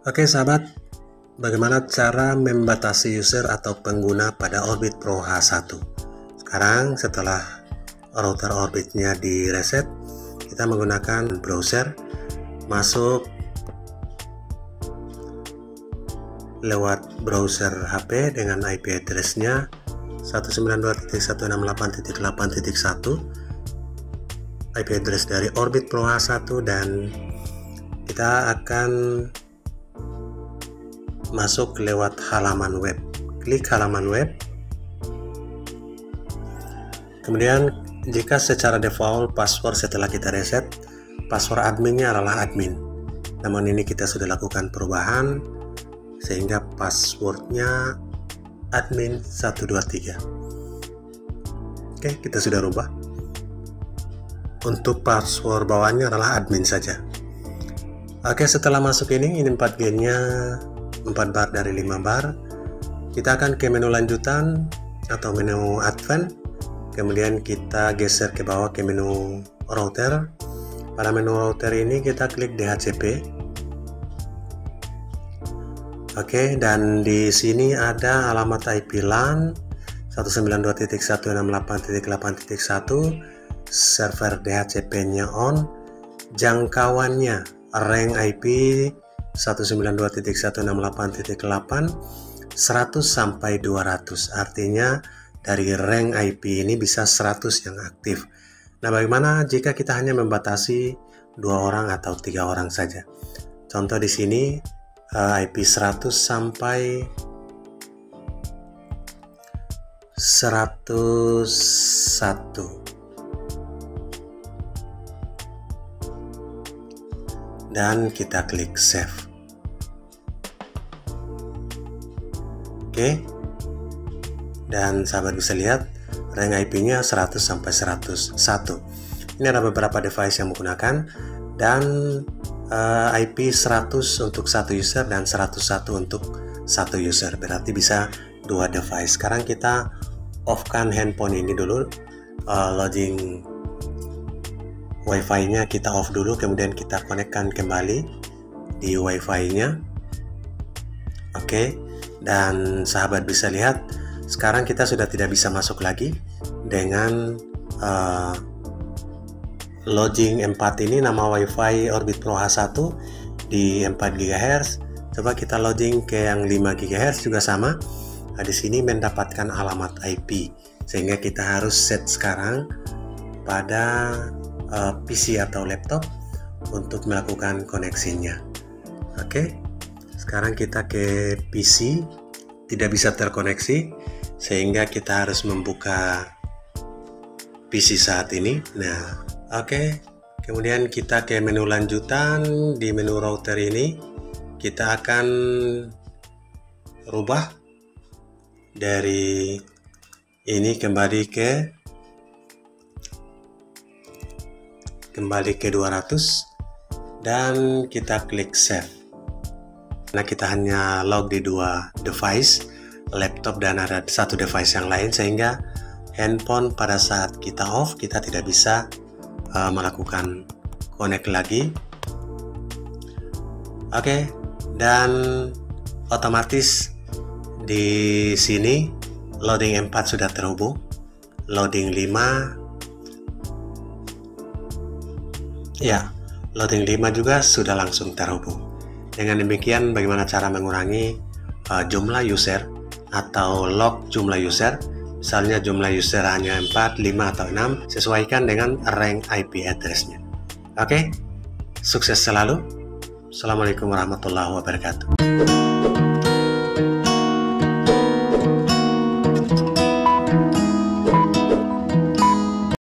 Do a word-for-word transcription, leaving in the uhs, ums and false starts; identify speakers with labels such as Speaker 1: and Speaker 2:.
Speaker 1: Oke sahabat, bagaimana cara membatasi user atau pengguna pada Orbit Pro H satu? Sekarang setelah router Orbitnya di reset, kita menggunakan browser, masuk lewat browser H P dengan I P address-nya seratus sembilan puluh dua titik seratus enam puluh delapan titik delapan titik satu, I P address dari Orbit Pro H satu, dan kita akan masuk lewat halaman web. Klik halaman web. Kemudian jika secara default password setelah kita reset, password adminnya adalah admin. Namun ini kita sudah lakukan perubahan sehingga passwordnya admin satu dua tiga. Oke, kita sudah rubah. Untuk password bawahnya adalah admin saja. Oke, setelah masuk ini, ini empat G-nya empat bar dari lima bar. Kita akan ke menu lanjutan atau menu advance, kemudian kita geser ke bawah ke menu router. Pada menu router ini kita klik D H C P. Oke, dan di sini ada alamat I P LAN seratus sembilan puluh dua titik seratus enam puluh delapan titik delapan titik satu, server D H C P-nya on, jangkauannya rank I P seratus sembilan puluh dua titik seratus enam puluh delapan titik delapan, seratus sampai dua ratus. Artinya dari rank I P ini bisa seratus yang aktif. Nah, bagaimana jika kita hanya membatasi dua orang atau tiga orang saja? Contoh di sini uh, I P seratus sampai seratus satu. Dan kita klik save. Oke, dan sahabat bisa lihat rank I P-nya seratus sampai seratus satu. Ini ada beberapa device yang menggunakan, dan uh, I P seratus untuk satu user dan seratus satu untuk satu user, berarti bisa dua device. Sekarang kita off-kan handphone ini dulu, uh, loading Wi-Fi-nya kita off dulu, kemudian kita konekkan kembali di Wi-Fi-nya. Oke, dan sahabat bisa lihat sekarang kita sudah tidak bisa masuk lagi dengan uh, loading empat ini. Nama Wi-Fi Orbit Pro H satu di empat gigahertz. Coba kita loading ke yang lima gigahertz juga sama. Nah, di sini mendapatkan alamat I P, sehingga kita harus set sekarang pada uh, P C atau laptop untuk melakukan koneksinya. Oke, sekarang kita ke P C, tidak bisa terkoneksi sehingga kita harus membuka P C saat ini. Nah, oke, kemudian kita ke menu lanjutan. Di menu router ini kita akan rubah dari ini kembali ke kembali ke dua ratus, dan kita klik save. Nah, kita hanya log di dua device, laptop dan ada satu device yang lain, sehingga handphone pada saat kita off kita tidak bisa uh, melakukan connect lagi. Oke, dan otomatis di sini loading empat sudah terhubung, loading lima, ya, loading lima juga sudah langsung terhubung. Dengan demikian, bagaimana cara mengurangi uh, jumlah user atau log jumlah user. Misalnya jumlah user hanya empat, lima, atau enam, sesuaikan dengan rank I P address-nya. Oke, sukses selalu. Assalamualaikum warahmatullahi wabarakatuh.